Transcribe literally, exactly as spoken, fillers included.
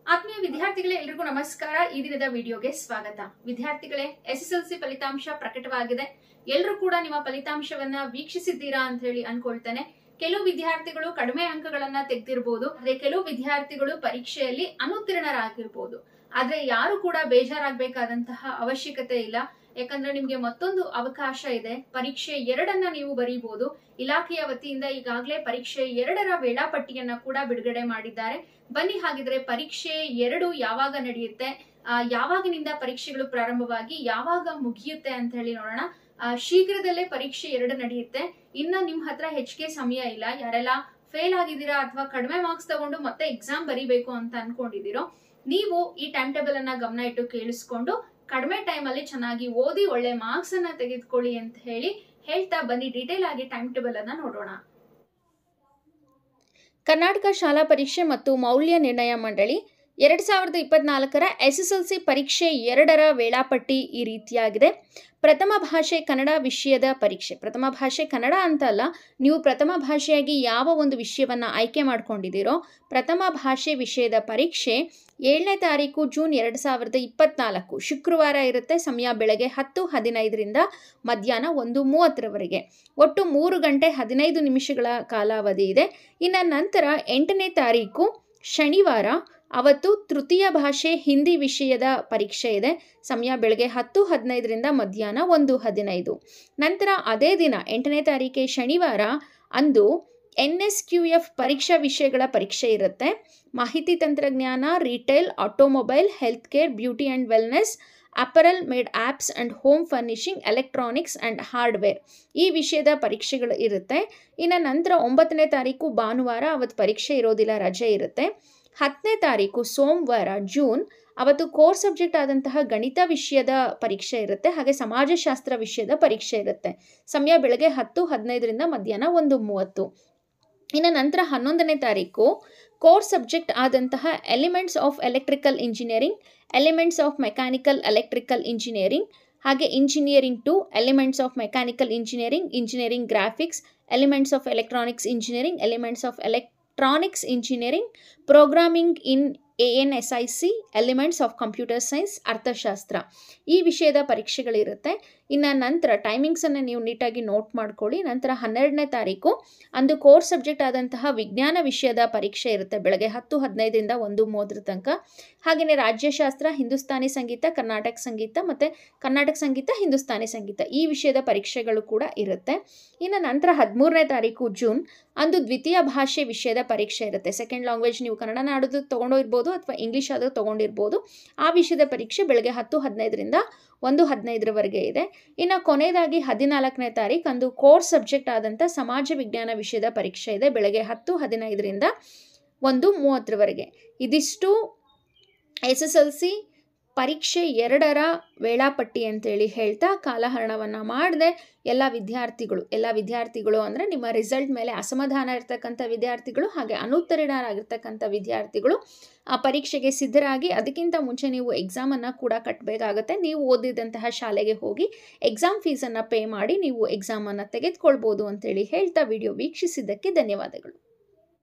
ಆತ್ಮೀಯ ವಿದ್ಯಾರ್ಥಿಗಳೇ, ಎಲ್ಲರಿಗೂ ನಮಸ್ಕಾರ. ಈ ದಿನದ ವಿಡಿಯೋಗೆ ಸ್ವಾಗತ. ವಿದ್ಯಾರ್ಥಿಗಳೇ, ಎಸ್ ಎಸ್ ಎಲ್ ಸಿ ಫಲಿತಾಂಶ ಪ್ರಕಟವಾಗಿದೆ. ಎಲ್ಲರೂ ಕೂಡ ನಿಮ್ಮ ಫಲಿತಾಂಶವನ್ನ ವೀಕ್ಷಿಸಿದ್ದೀರಾ ಅಂತ ಹೇಳಿ ಅನ್ಕೊಳ್ತೇನೆ. ಕೆಲವು ವಿದ್ಯಾರ್ಥಿಗಳು ಕಡಿಮೆ ಅಂಕಗಳನ್ನ ತೆಗೆದಿರಬಹುದು, ಆದ್ರೆ ಕೆಲವು ವಿದ್ಯಾರ್ಥಿಗಳು ಪರೀಕ್ಷೆಯಲ್ಲಿ ಅನುತ್ತೀರ್ಣರಾಗಿರ್ಬೋದು. ಆದ್ರೆ ಯಾರು ಕೂಡ ಬೇಜಾರಾಗಬೇಕಾದಂತಹ ಅವಶ್ಯಕತೆ ಇಲ್ಲ. ಯಾಕಂದ್ರೆ ನಿಮ್ಗೆ ಮತ್ತೊಂದು ಅವಕಾಶ ಇದೆ. ಪರೀಕ್ಷೆ ಎರಡನ್ನ ನೀವು ಬರೀಬಹುದು. ಇಲಾಖೆಯ ವತಿಯಿಂದ ಈಗಾಗಲೇ ಪರೀಕ್ಷೆ ಎರಡರ ವೇಳಾಪಟ್ಟಿಯನ್ನ ಕೂಡ ಬಿಡುಗಡೆ ಮಾಡಿದ್ದಾರೆ. ಬನ್ನಿ ಹಾಗಿದ್ರೆ ಪರೀಕ್ಷೆ ಎರಡು ಯಾವಾಗ ನಡೆಯುತ್ತೆ, ಆ ಯಾವಾಗಿನಿಂದ ಪರೀಕ್ಷೆಗಳು ಪ್ರಾರಂಭವಾಗಿ ಯಾವಾಗ ಮುಗಿಯುತ್ತೆ ಅಂತ ಹೇಳಿ ನೋಡೋಣ. ಆ ಶೀಘ್ರದಲ್ಲೇ ಪರೀಕ್ಷೆ ಎರಡು ನಡೆಯುತ್ತೆ. ಇನ್ನ ನಿಮ್ ಹತ್ರ ಹೆಚ್ಚಿಗೆ ಸಮಯ ಇಲ್ಲ. ಯಾರೆಲ್ಲ ಫೇಲ್ ಆಗಿದ್ದೀರಾ ಅಥವಾ ಕಡಿಮೆ ಮಾರ್ಕ್ಸ್ ತಗೊಂಡು ಮತ್ತೆ ಎಕ್ಸಾಮ್ ಬರೀಬೇಕು ಅಂತ ಅನ್ಕೊಂಡಿದ್ದೀರೋ, ನೀವು ಈ ಟೈಮ್ ಟೇಬಲ್ ಅನ್ನ ಗಮನ ಇಟ್ಟು ಕೇಳಿಸ್ಕೊಂಡು ಕಡಿಮೆ ಟೈಮ್ ಅಲ್ಲಿ ಚೆನ್ನಾಗಿ ಓದಿ ಒಳ್ಳೆ ಮಾರ್ಕ್ಸ್ ಅನ್ನ ತೆಗೆದುಕೊಳ್ಳಿ ಅಂತ ಹೇಳಿ ಹೇಳ್ತಾ ಬನ್ನಿ ಡೀಟೇಲ್ ಆಗಿ ಟೈಮ್ ಟೇಬಲ್ ಅನ್ನ ನೋಡೋಣ. ಕರ್ನಾಟಕ ಶಾಲಾ ಪರೀಕ್ಷೆ ಮತ್ತು ಮೌಲ್ಯ ನಿರ್ಣಯ ಮಂಡಳಿ ಎರಡ್ ಸಾವಿರದ ಇಪ್ಪತ್ನಾಲ್ಕರ ಎಸ್ ಎಸ್ ಎಲ್ ಸಿ ಪರೀಕ್ಷೆ ಎರಡರ ವೇಳಾಪಟ್ಟಿ ಈ ರೀತಿಯಾಗಿದೆ. ಪ್ರಥಮ ಭಾಷೆ ಕನ್ನಡ ವಿಷಯದ ಪರೀಕ್ಷೆ, ಪ್ರಥಮ ಭಾಷೆ ಕನ್ನಡ ಅಂತ ಅಲ್ಲ, ನೀವು ಪ್ರಥಮ ಭಾಷೆಯಾಗಿ ಯಾವ ಒಂದು ವಿಷಯವನ್ನ ಆಯ್ಕೆ ಮಾಡ್ಕೊಂಡಿದ್ದೀರೋ ಪ್ರಥಮ ಭಾಷೆ ವಿಷಯದ ಪರೀಕ್ಷೆ ಏಳನೇ ತಾರೀಕು ಜೂನ್ ಎರಡು ಸಾವಿರದ ಇಪ್ಪತ್ನಾಲ್ಕು ಶುಕ್ರವಾರ ಇರುತ್ತೆ. ಸಮಯ ಬೆಳಗ್ಗೆ ಹತ್ತು ಹದಿನೈದರಿಂದ ಮಧ್ಯಾಹ್ನ ಒಂದು ಮೂವತ್ತರವರೆಗೆ. ಒಟ್ಟು ಮೂರು ಗಂಟೆ ಹದಿನೈದು ನಿಮಿಷಗಳ ಕಾಲಾವಧಿ ಇದೆ. ಇನ್ನು ನಂತರ ಎಂಟನೇ ತಾರೀಕು ಶನಿವಾರ, ಅವತ್ತು ತೃತೀಯ ಭಾಷೆ ಹಿಂದಿ ವಿಷಯದ ಪರೀಕ್ಷೆ ಇದೆ. ಸಮಯ ಬೆಳಗ್ಗೆ ಹತ್ತು ಹದಿನೈದರಿಂದ ಮಧ್ಯಾಹ್ನ ಒಂದು ಹದಿನೈದು. ನಂತರ ಅದೇ ದಿನ ಎಂಟನೇ ತಾರೀಕೆ ಶನಿವಾರ ಅಂದು ಎನ್ ಎಸ್ ಕ್ಯೂ ಎಫ್ ಪರೀಕ್ಷಾ ವಿಷಯಗಳ ಪರೀಕ್ಷೆ ಇರುತ್ತೆ. ಮಾಹಿತಿ ತಂತ್ರಜ್ಞಾನ, retail, automobile, health care, beauty and wellness, apparel made ups and home furnishing, electronics and hardware ಈ ವಿಷಯದ ಪರೀಕ್ಷೆಗಳು ಇರುತ್ತೆ. ಇನ್ನು ನಂತರ ಒಂಬತ್ತನೇ ತಾರೀಕು ಭಾನುವಾರ, ಅವತ್ತು ಪರೀಕ್ಷೆ ಇರೋದಿಲ್ಲ, ರಜೆ ಇರುತ್ತೆ. ಹತ್ತನೇ ತಾರೀಕು ಸೋಮವಾರ ಜೂನ್, ಅವತ್ತು ಕೋರ್ ಸಬ್ಜೆಕ್ಟ್ ಆದಂತಹ ಗಣಿತ ವಿಷಯದ ಪರೀಕ್ಷೆ ಇರುತ್ತೆ. ಹಾಗೆ ಸಮಾಜಶಾಸ್ತ್ರ ವಿಷಯದ ಪರೀಕ್ಷೆ ಇರುತ್ತೆ. ಸಮಯ ಬೆಳಗ್ಗೆ ಹತ್ತು ಹದಿನೈದರಿಂದ ಮಧ್ಯಾಹ್ನ ಒಂದು ಮೂವತ್ತು. ಇನ್ನು ನಂತರ ಹನ್ನೊಂದನೇ ತಾರೀಕು ಕೋರ್ ಸಬ್ಜೆಕ್ಟ್ ಆದಂತಹ elements of electrical engineering, elements of mechanical electrical engineering, ಹಾಗೆ engineering two, elements of mechanical engineering, engineering graphics, elements of electronics engineering, elements of electronics engineering, programming in A N S I C, elements of computer science, ಅರ್ಥಶಾಸ್ತ್ರ ಈ ವಿಷಯದ ಪರೀಕ್ಷೆಗಳಿರುತ್ತೆ. ಇನ್ನು ನಂತರ ಟೈಮಿಂಗ್ಸನ್ನು ನೀವು ನೀಟಾಗಿ note ಮಾಡ್ಕೊಳ್ಳಿ. ನಂತರ ಹನ್ನೆರಡನೇ ತಾರೀಕು ಅಂದು ಕೋರ್ ಸಬ್ಜೆಕ್ಟ್ ಆದಂತಹ ವಿಜ್ಞಾನ ವಿಷಯದ ಪರೀಕ್ಷೆ ಇರುತ್ತೆ. ಬೆಳಗ್ಗೆ ಹತ್ತು ಹದಿನೈದರಿಂದ ಒಂದು ಮೂವತ್ತರ ತನಕ. ಹಾಗೆಯೇ ರಾಜ್ಯಶಾಸ್ತ್ರ, ಹಿಂದೂಸ್ತಾನಿ ಸಂಗೀತ, ಕರ್ನಾಟಕ ಸಂಗೀತ ಮತ್ತು ಕರ್ನಾಟಕ ಸಂಗೀತ, ಹಿಂದೂಸ್ತಾನಿ ಸಂಗೀತ ಈ ವಿಷಯದ ಪರೀಕ್ಷೆಗಳು ಕೂಡ ಇರುತ್ತೆ. ಇನ್ನು ನಂತರ ಹದಿಮೂರನೇ ತಾರೀಕು ಜೂನ್ ಅಂದು ದ್ವಿತೀಯ ಭಾಷೆ ವಿಷಯದ ಪರೀಕ್ಷೆ ಇರುತ್ತೆ. ಸೆಕೆಂಡ್ ಲ್ಯಾಂಗ್ವೇಜ್ ನೀವು ಕನ್ನಡ ನಾಡೋದು ತೊಗೊಂಡಿರ್ಬೋದು ಅಥವಾ ಇಂಗ್ಲೀಷ್ ಆದರೂ ತೊಗೊಂಡಿರ್ಬೋದು. ಆ ವಿಷಯದ ಪರೀಕ್ಷೆ ಬೆಳಗ್ಗೆ ಹತ್ತು ಹದಿನೈದರಿಂದ ಒಂದು ಹದಿನೈದರವರೆಗೆ ಇದೆ. ಇನ್ನು ಕೊನೆಯದಾಗಿ ಹದಿನಾಲ್ಕನೇ ತಾರೀಕು ಅಂದು ಕೋರ್ ಸಬ್ಜೆಕ್ಟ್ ಆದಂಥ ಸಮಾಜ ವಿಜ್ಞಾನ ವಿಷಯದ ಪರೀಕ್ಷೆ ಇದೆ. ಬೆಳಗ್ಗೆ ಹತ್ತು ಹದಿನೈದರಿಂದ ಒಂದು ಮೂವತ್ತರವರೆಗೆ. ಇದಿಷ್ಟು ಎಸ್ ಎಸ್ ಎಲ್ ಸಿ ಪರೀಕ್ಷೆ ಎರಡರ ವೇಳಾಪಟ್ಟಿ ಅಂತೇಳಿ ಹೇಳ್ತಾ ಕಾಲಹರಣವನ್ನು ಮಾಡದೆ ಎಲ್ಲ ವಿದ್ಯಾರ್ಥಿಗಳು ಎಲ್ಲ ವಿದ್ಯಾರ್ಥಿಗಳು ಅಂದರೆ ನಿಮ್ಮ ರಿಸಲ್ಟ್ ಮೇಲೆ ಅಸಮಾಧಾನ ಇರ್ತಕ್ಕಂಥ ವಿದ್ಯಾರ್ಥಿಗಳು ಹಾಗೆ ಅನುತ್ತೀರ್ಣರಾಗಿರ್ತಕ್ಕಂಥ ವಿದ್ಯಾರ್ಥಿಗಳು ಆ ಪರೀಕ್ಷೆಗೆ ಸಿದ್ಧರಾಗಿ ಅದಕ್ಕಿಂತ ಮುಂಚೆ ನೀವು ಎಕ್ಸಾಮನ್ನು ಕೂಡ ಕಟ್ಟಬೇಕಾಗುತ್ತೆ. ನೀವು ಓದಿದಂತಹ ಶಾಲೆಗೆ ಹೋಗಿ ಎಕ್ಸಾಮ್ ಫೀಸನ್ನು ಪೇ ಮಾಡಿ ನೀವು ಎಕ್ಸಾಮನ್ನು ತೆಗೆದುಕೊಳ್ಬೋದು ಅಂತೇಳಿ ಹೇಳ್ತಾ ವಿಡಿಯೋ ವೀಕ್ಷಿಸಿದ್ದಕ್ಕೆ ಧನ್ಯವಾದಗಳು.